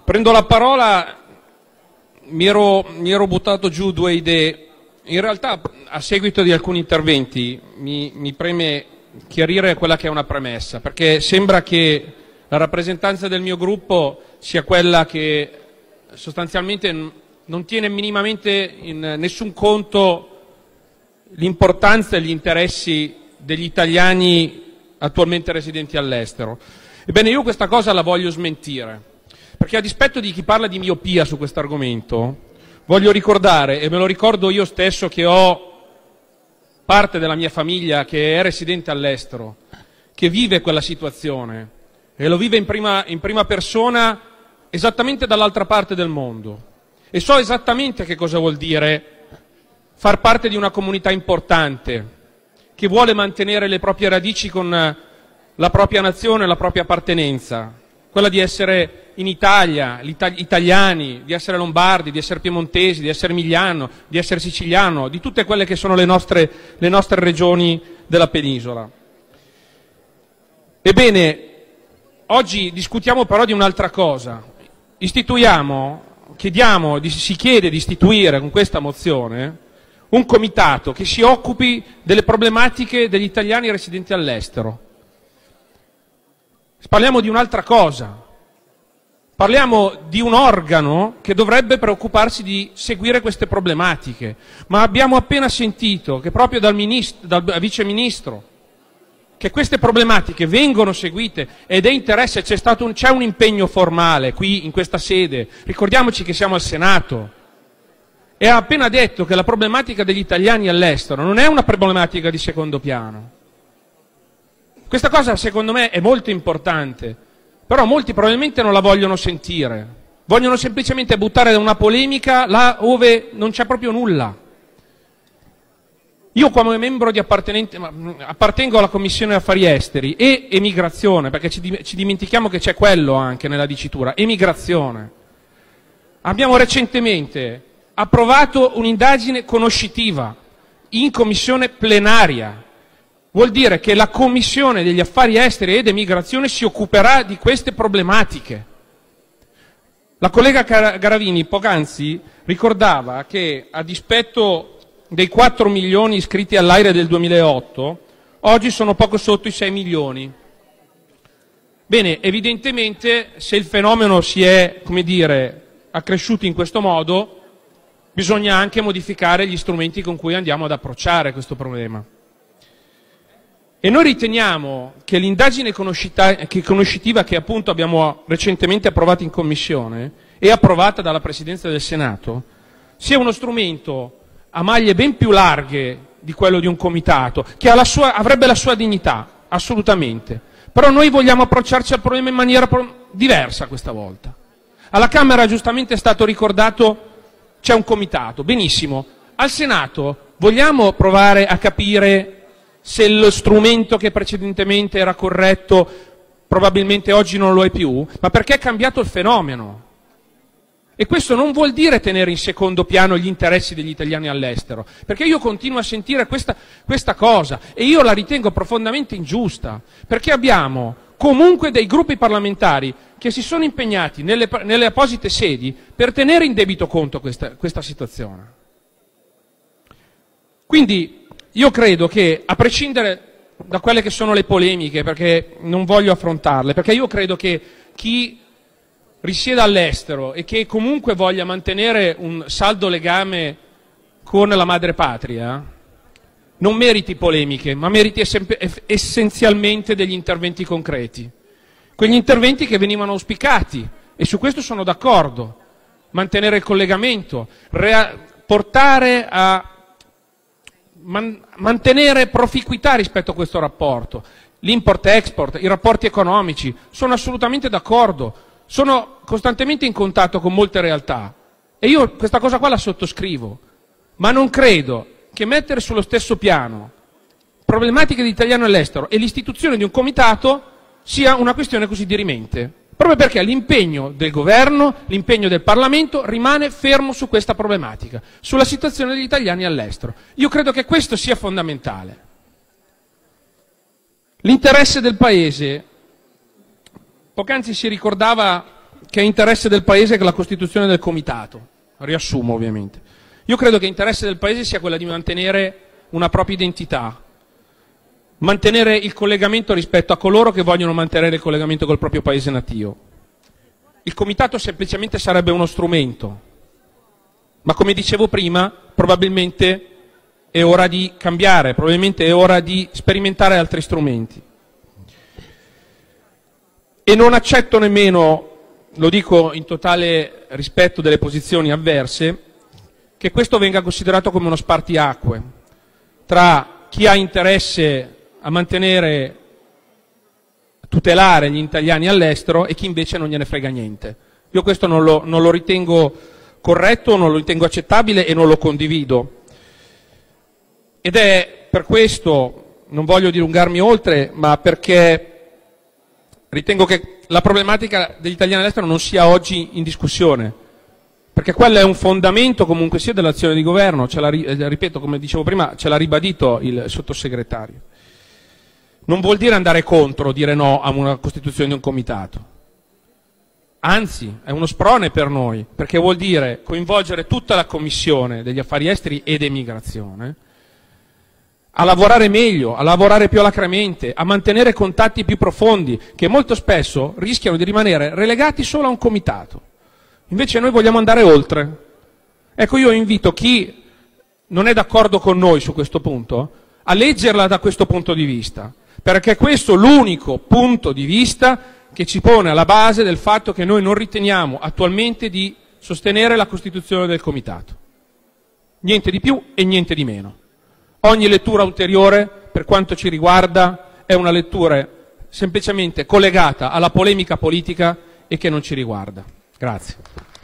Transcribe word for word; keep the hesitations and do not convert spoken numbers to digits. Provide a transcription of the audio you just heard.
Prendo la parola, mi ero, mi ero buttato giù due idee. In realtà, a seguito di alcuni interventi, mi, mi preme chiarire quella che è una premessa, perché sembra che la rappresentanza del mio gruppo sia quella che sostanzialmente non tiene minimamente in nessun conto l'importanza e gli interessi degli italiani attualmente residenti all'estero. Ebbene, io questa cosa la voglio smentire, perché a dispetto di chi parla di miopia su questo argomento, voglio ricordare, e me lo ricordo io stesso che ho parte della mia famiglia che è residente all'estero, che vive quella situazione e lo vive in prima, in prima persona esattamente dall'altra parte del mondo, e so esattamente che cosa vuol dire far parte di una comunità importante che vuole mantenere le proprie radici con la propria nazione, la propria appartenenza, quella di essere in Italia, gli italiani, di essere lombardi, di essere piemontesi, di essere emiliano, di essere siciliano, di tutte quelle che sono le nostre, le nostre regioni della penisola. Ebbene, oggi discutiamo però di un'altra cosa. Istituiamo, chiediamo, si chiede di istituire con questa mozione un comitato che si occupi delle problematiche degli italiani residenti all'estero. Parliamo di un'altra cosa. Parliamo di un organo che dovrebbe preoccuparsi di seguire queste problematiche, ma abbiamo appena sentito che proprio dal, ministro, dal vice ministro che queste problematiche vengono seguite ed è interesse, c'è stato un, c'è un impegno formale qui in questa sede, ricordiamoci che siamo al Senato, e ha appena detto che la problematica degli italiani all'estero non è una problematica di secondo piano. Questa cosa secondo me è molto importante. Però molti probabilmente non la vogliono sentire, vogliono semplicemente buttare una polemica là dove non c'è proprio nulla. Io come membro di appartenente, appartengo alla Commissione Affari Esteri e Emigrazione, perché ci, ci dimentichiamo che c'è quello anche nella dicitura, emigrazione. Abbiamo recentemente approvato un'indagine conoscitiva in commissione plenaria. Vuol dire che la Commissione degli Affari Esteri ed Emigrazione si occuperà di queste problematiche. La collega Garavini poc'anzi ricordava che a dispetto dei quattro milioni iscritti all'AIRE del duemilaotto, oggi sono poco sotto i sei milioni. Bene, evidentemente se il fenomeno si è, come dire, accresciuto in questo modo, bisogna anche modificare gli strumenti con cui andiamo ad approcciare questo problema. E noi riteniamo che l'indagine conoscitiva che appunto abbiamo recentemente approvato in Commissione e approvata dalla Presidenza del Senato sia uno strumento a maglie ben più larghe di quello di un comitato, che ha la sua, avrebbe la sua dignità, assolutamente. Però noi vogliamo approcciarci al problema in maniera diversa questa volta. Alla Camera giustamente è stato ricordato c'è un comitato, benissimo. Al Senato vogliamo provare a capire se lo strumento che precedentemente era corretto probabilmente oggi non lo è più, ma perché è cambiato il fenomeno. E questo non vuol dire tenere in secondo piano gli interessi degli italiani all'estero, perché io continuo a sentire questa, questa cosa e io la ritengo profondamente ingiusta, perché abbiamo comunque dei gruppi parlamentari che si sono impegnati nelle, nelle apposite sedi per tenere in debito conto questa, questa situazione. Quindi io credo che, a prescindere da quelle che sono le polemiche, perché non voglio affrontarle, perché io credo che chi risieda all'estero e che comunque voglia mantenere un saldo legame con la madrepatria non meriti polemiche, ma meriti essenzialmente degli interventi concreti. Quegli interventi che venivano auspicati, e su questo sono d'accordo, mantenere il collegamento, portare a Man- mantenere proficuità rispetto a questo rapporto, l'import-export, i rapporti economici, sono assolutamente d'accordo, sono costantemente in contatto con molte realtà e io questa cosa qua la sottoscrivo, ma non credo che mettere sullo stesso piano problematiche di italiani all'estero e l'istituzione di un comitato sia una questione così dirimente. Proprio perché l'impegno del governo, l'impegno del Parlamento rimane fermo su questa problematica, sulla situazione degli italiani all'estero. Io credo che questo sia fondamentale. L'interesse del Paese, poc'anzi si ricordava che è interesse del Paese che la costituzione del comitato. Riassumo ovviamente. Io credo che interesse del Paese sia quella di mantenere una propria identità, mantenere il collegamento rispetto a coloro che vogliono mantenere il collegamento col proprio Paese natio. Il comitato semplicemente sarebbe uno strumento, ma come dicevo prima, probabilmente è ora di cambiare, probabilmente è ora di sperimentare altri strumenti. E non accetto nemmeno, lo dico in totale rispetto delle posizioni avverse, che questo venga considerato come uno spartiacque tra chi ha interesse a mantenere, a tutelare gli italiani all'estero e chi invece non gliene frega niente. Io questo non lo, non lo ritengo corretto, non lo ritengo accettabile e non lo condivido. Ed è per questo, non voglio dilungarmi oltre, ma perché ritengo che la problematica degli italiani all'estero non sia oggi in discussione, perché quello è un fondamento comunque sia dell'azione di governo, ce l'ha, ripeto, come dicevo prima, ce l'ha ribadito il sottosegretario. Non vuol dire andare contro, dire no a una costituzione di un comitato. Anzi, è uno sprone per noi, perché vuol dire coinvolgere tutta la Commissione degli affari esteri ed emigrazione a lavorare meglio, a lavorare più alacremente, a mantenere contatti più profondi, che molto spesso rischiano di rimanere relegati solo a un comitato. Invece noi vogliamo andare oltre. Ecco, io invito chi non è d'accordo con noi su questo punto a leggerla da questo punto di vista, perché questo è l'unico punto di vista che ci pone alla base del fatto che noi non riteniamo attualmente di sostenere la costituzione del comitato. Niente di più e niente di meno. Ogni lettura ulteriore, per quanto ci riguarda, è una lettura semplicemente collegata alla polemica politica e che non ci riguarda. Grazie.